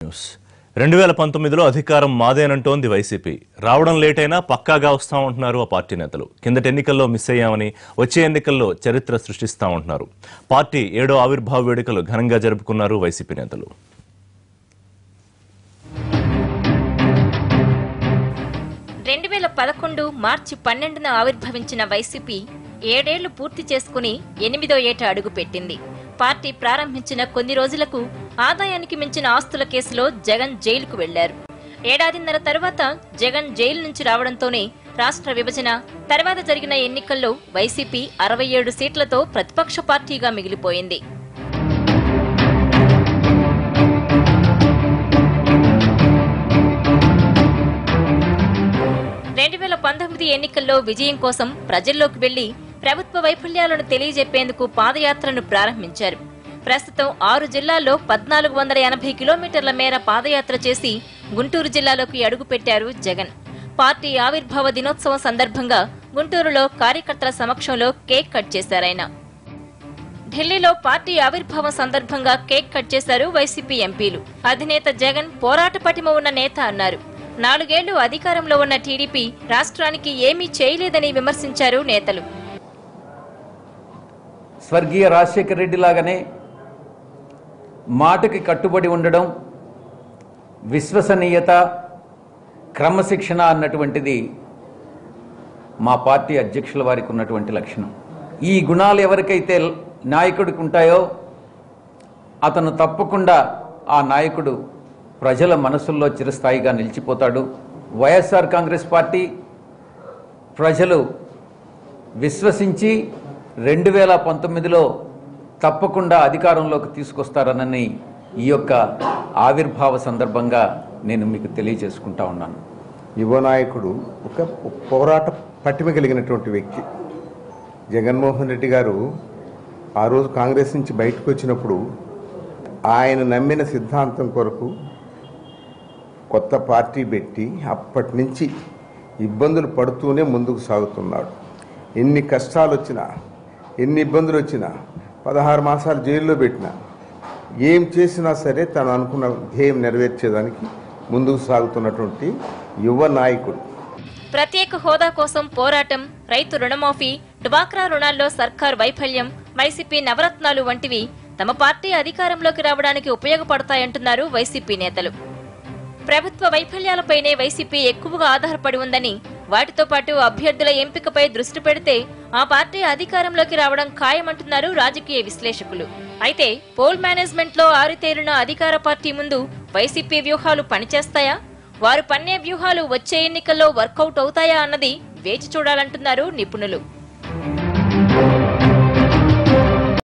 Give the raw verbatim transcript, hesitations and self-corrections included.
News రెండు వేల పంతొమ్మిదిలో అధికారం మాదేనంటోంది వైసీపీ. రావడం లేట్ అయినా పక్కాగా వస్తామంటున్నారు ఆ పార్టీ నేతలు. కిందటి ఎన్నికల్లో మిస్ అయ్యామని వచ్చే ఎన్నికల్లో చరిత్ర సృష్టిస్తామంటున్నారు. పార్టీ ఏడో ఆవిర్భావ వేడుకలు ఘనంగా జరుపుకున్నారు వైసీపీ నేతలు. రెండు వేల పదకొండు మార్చి పన్నెండున ఆవిర్భవించిన వైసీపీ ఏడేళ్లు పూర్తి చేసుకుని ఎనిమిదో ఏట అడుగుపెట్టింది. పార్టీ ప్రారంభించిన కొన్ని రోజులకు ఆదాయానికి మించిన ఆస్తుల కేసులో జగన్ జైలుకు వెళ్లారు. ఏడాదిన్నర తర్వాత జగన్ జైలు నుంచి రావడంతోనే రాష్ట్ర విభజన తర్వాత జరిగిన ఎన్నికల్లో వైసీపీ అరవై ఏడు సీట్లతో ప్రతిపక్ష పార్టీగా మిగిలిపోయింది. రెండు వేల పంతొమ్మిది ఎన్నికల్లో విజయం కోసం ప్రజల్లోకి వెళ్లి ప్రభుత్వ వైఫల్యాలను తెలియజెప్పేందుకు పాదయాత్రను ప్రారంభించారు. ప్రస్తుతం ఆరు జిల్లాల్లో పద్నాలుగు వందల ఎనభై కిలోమీటర్ల మేర పాదయాత్ర చేసి గుంటూరు జిల్లాలోకి అడుగుపెట్టారు జగన్. పార్టీ ఆవిర్భావ దినోత్సవం సందర్భంగా గుంటూరులో కార్యకర్తల సమక్షంలో కేక్ కట్ చేశారాయన. ఢిల్లీలో పార్టీ ఆవిర్భావం సందర్భంగా కేక్ కట్ చేశారు వైసీపీ ఎంపీలు. అధినేత జగన్ పోరాట పటిమ ఉన్న నేత అన్నారు. నాలుగేళ్లు అధికారంలో ఉన్న టీడీపీ రాష్ట్రానికి ఏమీ చేయలేదని విమర్శించారు నేతలు. స్వర్గీయ రాజశేఖర రెడ్డి లాగానే మాటకి కట్టుబడి ఉండడం, విశ్వసనీయత, క్రమశిక్షణ అన్నటువంటిది మా పార్టీ అధ్యక్షుల వారికి ఉన్నటువంటి లక్షణం. ఈ గుణాలు ఎవరికైతే నాయకుడికి ఉంటాయో అతను తప్పకుండా ఆ నాయకుడు ప్రజల మనసుల్లో చిరస్థాయిగా నిలిచిపోతాడు. వైఎస్ఆర్ కాంగ్రెస్ పార్టీ ప్రజలు విశ్వసించి రెండు వేల పంతొమ్మిదిలో తప్పకుండా అధికారంలోకి తీసుకొస్తారనని ఈ యొక్క ఆవిర్భావ సందర్భంగా నేను మీకు తెలియజేసుకుంటా ఉన్నాను. యువ నాయకుడు ఒక పోరాట పటిమ కలిగినటువంటి వ్యక్తి జగన్మోహన్ రెడ్డి గారు ఆ రోజు కాంగ్రెస్ నుంచి బయటకు వచ్చినప్పుడు ఆయన నమ్మిన సిద్ధాంతం కొరకు కొత్త పార్టీ పెట్టి అప్పటి నుంచి ఇబ్బందులు పడుతూనే ముందుకు సాగుతున్నాడు. ఎన్ని కష్టాలు వచ్చినా, ఎన్ని ఇబ్బందులు వచ్చినా, పదహారు మాసాలు జైల్లో పెట్టినా, ఏం చేసినా సరే తను అనుకున్న ధ్యేయం నెరవేర్చేదానికి ముందుకు సాగుతున్నటువంటి యువ నాయకుడు. ప్రత్యేక హోదా కోసం పోరాటం, రైతు రుణమాఫీ, డ్వాక్రా రుణాల్లో సర్కార్ వైఫల్యం, వైసీపీ నవరత్నాలు వంటివి తమ పార్టీ అధికారంలోకి రావడానికి ఉపయోగపడతాయంటున్నారు వైసీపీ నేతలు. ప్రభుత్వ వైఫల్యాలపైనే వైసీపీ ఎక్కువగా ఆధారపడి ఉందని, వాటితో పాటు అభ్యర్థుల ఎంపికపై దృష్టి పెడితే ఆ పార్టీ అధికారంలోకి రావడం ఖాయమంటున్నారు రాజకీయ విశ్లేషకులు. అయితే పోల్ మేనేజ్మెంట్ లో ఆరితేరిన అధికార పార్టీ ముందు వైసీపీ వ్యూహాలు పనిచేస్తాయా? వారు పన్నే వ్యూహాలు వచ్చే ఎన్నికల్లో వర్కౌట్ అవుతాయా అన్నది వేచి చూడాలంటున్నారు నిపుణులు.